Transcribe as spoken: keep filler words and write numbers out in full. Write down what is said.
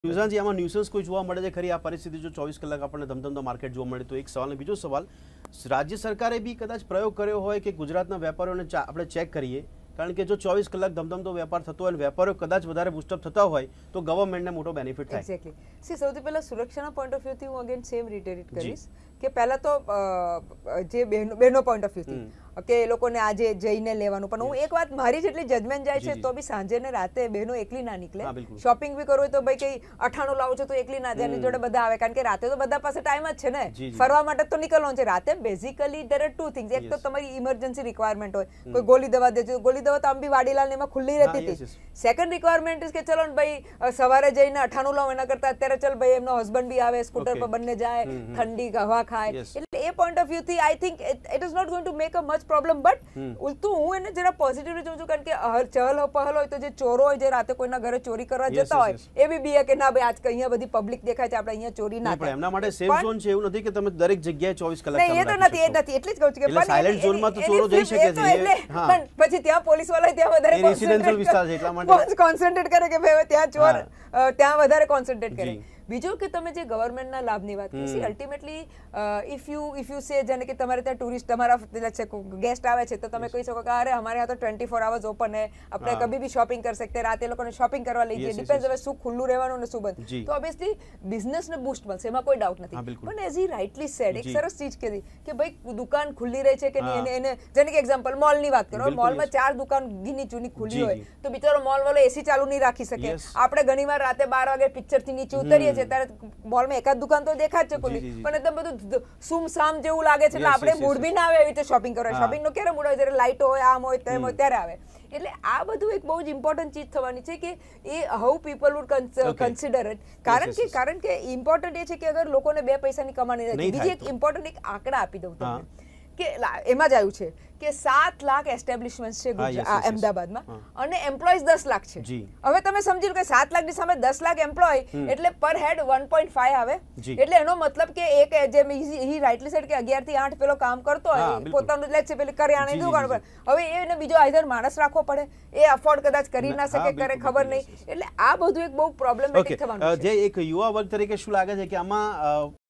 રુઝાનજી, આમાં ન્યુસન્સ કોઈ જોવા મળે છે ખરી? આ પરિસ્થિતિ જો ચોવીસ કલાક આપણને ધમધમતો માર્કેટ જોવા મળે તો એક સવાલ. બીજો સવાલ, રાજ્ય સરકારે બી કદાચ પ્રયોગ કર્યો હોય કે ગુજરાતના વેપારીઓને આપણે ચેક કરીએ, કારણ કે જો ચોવીસ કલાક ધમધમતો વેપાર થતો હોય અને વેપારીઓ કદાચ વધારે બુસ્ટઅપ થતા હોય તો ગવર્મેન્ટને મોટો બેનિફિટ થાય. એક્ઝેક્ટલી. સી સૌથી પહેલા સુરક્ષાના પોઈન્ટ ઓફ વ્યૂથી હું અગેન સેમ રિટેરિટ કરીશ કે પહેલા તો જે બહેનો બહેનો પોઈન્ટ ઓફ વ્યૂથી કે એ લોકોને આજે જઈને લેવાનું, પણ હું એક વાત મારી જેટલી જજમેન્ટ જાય છે તો બી સાંજે ને રાતે બહેનો એકલી ના નીકળે. શોપિંગ બી કરવું હોય તો ભાઈ કઈ અઠાણું લાવો છો તો એકલી ના જાય, એની જોડે બધા આવે, કારણ કે રાતે તો બધા પાસે ટાઈમ જ છે ને, ફરવા માટે તો નીકળવાનું છે. રાતે basically there are two things. એક તો તમારી ઇમરજન્સી રિક્વાયરમેન્ટ હોય, કોઈ ગોળી દવા દે છે, ગોળી દવા તો આમ બી વાડીલાલ એમાં ખુલ્લી રહેતી હતી. સેકન્ડ રિક્વાયરમેન્ટ ઇઝ કે ચલો ને ભાઈ સવારે જઈને અઠાણું લાવો, એના કરતા અત્યારે ચલ ભાઈ એમનો હસબન્ડ બી આવે, સ્કૂટર પર બંને જાય, ઠંડી હવા ખાય. એટલે એ પોઈન્ટ ઓફ વ્યૂ થી I think it is not going to make a much problem. But ઉલટું હું એને જરા પોઝિટિવલી જોઉં છું, કારણ કે ચહલ પહલ હોય તો જે ચોરો હોય, જે રાતે કોઈના ઘરે ચોરી કરવા જતા હોય, એ બી બીએ કે ના ભાઈ આજ અહીંયા બધી પબ્લિક દેખાય છે, આપણે અહીંયા ચોરી ના થાય. એમના માટે સેફ ઝોન છે, એવું નથી કે તમે દરેક જગ્યાએ ચોવીસ કલાક નહીં, એ તો નથી, એ નથી. એટલે જ કહું છું કે સાયલેન્ટ ઝોનમાં તો ચોરો જઈ શકે છે, પણ પછી ત્યાં પોલીસ વાળા ત્યાં વધારે રેસિડેન્શિયલ વિસ્તાર છે એટલા માટે કોન્સન્ટ્રેટ કરે કે ભાઈ ત્યાં ચોર, ત્યાં વધારે કોન્સન્ટ્રેટ કરે. બીજું કે તમે જે ગવર્મેન્ટના લાભની વાત કરી, ultimately if you if you say જાણે કે તમારે ત્યાં ટુરિસ્ટ તમારા ગેસ્ટ આવે છે તો તમે કહી શકો કે અરે અમારે यहाँ तो ટ્વેન્ટી ફોર આवर्स ઓપન है, આપણે કભી ભી શોપિંગ કરી શકते, રાતે લોકોને શોપિંગ કરવા લઈ જઈએ, ડિપેન્ડ હવે શું ખુલ્લું રહેવાનું ને શું બંધ. તો ઓબ્વિયસલી બિઝનેસને બૂસ્ટ મળશે, એમાં કોઈ ડાઉટ નથી. પણ એઝ હી રાઇટલી સેડ, એક સરસ ચીજ કીધી કે ભાઈ દુકાન ખુલ્લી રહે છે કે નહીં, એને એને જેને કે એક્ઝામ્પલ મોલની વાત કરો, મોલમાં ચાર દુકાન ગીની ચૂની ખુલ્લી હોય તો બિચારો મોલ વાળો એસી ચાલુ નહીં રાખી શકે. આપણે ઘણીવાર રાતે બાર વાગે પિક્ચર થી નીચે ઉતરીએ છીએ ત્યારે મોલમાં એકાદ દુકાન તો દેખાય છે ખુલ્લી, પણ એકદમ બધું સુમસામ જેવું લાગે છે, એટલે આપણે મૂડ બી ના આવે એવી રીતે શોપિંગ કરવા. શોપિંગ નો ક્યારે મૂડ હોય? જ્યારે લાઇટો હોય, આમ હોય, તેમ હોય ત્યારે આવે. એટલે આ બધું એક બહુ જ ઇમ્પોર્ટન્ટ ચીજ થવાની છે કે એ how people would consider it. કારણ કે કારણ કે ઇમ્પોર્ટન્ટ એ છે કે અગર લોકોને બે પૈસાની કમાણી નથી. બીજી એક ઇમ્પોર્ટન્ટ એક આંકડા આપી દઉં તમને કે એમાં જ આવ્યું છે કે સાત લાખ એસ્ટેબ્લિશમેન્ટ છે અમદાવાદમાં અને એમ્પ્લોઈઝ દસ લાખ છે. હવે તમે સમજી લો કે સાત લાખ ની સામે દસ લાખ એમ્પ્લોય એટલે પર હેડ વન પોઈન્ટ ફાઈવ આવે. એટલે એનો મતલબ કે એક જેમ હી રાઇટલી સેડ કે અગિયાર થી આઠ પેલો કામ કરતો હોય, પોતાનું લે છે પેલી કરિયાણાની દુકાન પર, હવે એને બીજો આઈધર માણસ રાખવો પડે, એ અફોર્ડ કદાચ કરી ના શકે, કરે ખબર નહીં. એટલે આ બધું એક બહુ પ્રોબ્લેમેટિક થવાનું છે. જે એક યુવા વર્ગ તરીકે શું લાગે છે કે આમાં